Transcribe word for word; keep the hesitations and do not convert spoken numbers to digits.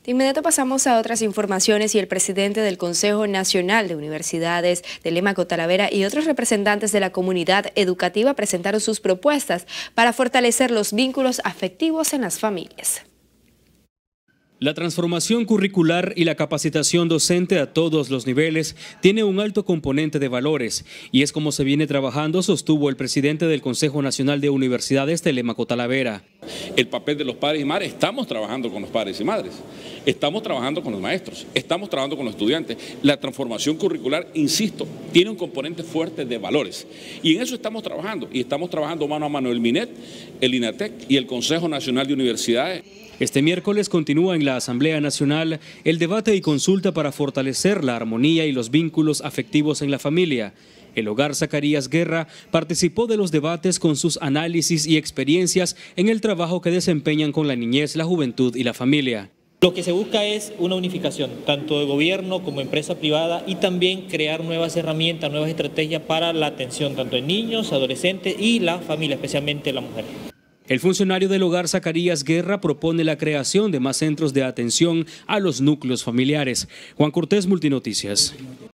De inmediato pasamos a otras informaciones y el presidente del Consejo Nacional de Universidades, Telemaco Talavera, y otros representantes de la comunidad educativa presentaron sus propuestas para fortalecer los vínculos afectivos en las familias. La transformación curricular y la capacitación docente a todos los niveles tiene un alto componente de valores y es como se viene trabajando, sostuvo el presidente del Consejo Nacional de Universidades, Telemaco Talavera. El papel de los padres y madres, estamos trabajando con los padres y madres, estamos trabajando con los maestros, estamos trabajando con los estudiantes. La transformación curricular, insisto, tiene un componente fuerte de valores y en eso estamos trabajando y estamos trabajando mano a mano el MINET, el INATEC y el Consejo Nacional de Universidades. Este miércoles continúa en la Asamblea Nacional el debate y consulta para fortalecer la armonía y los vínculos afectivos en la familia. El Hogar Zacarías Guerra participó de los debates con sus análisis y experiencias en el trabajo que desempeñan con la niñez, la juventud y la familia. Lo que se busca es una unificación, tanto de gobierno como empresa privada, y también crear nuevas herramientas, nuevas estrategias para la atención tanto de niños, adolescentes y la familia, especialmente la mujer. El funcionario del Hogar Zacarías Guerra propone la creación de más centros de atención a los núcleos familiares. Juan Cortés, Multinoticias.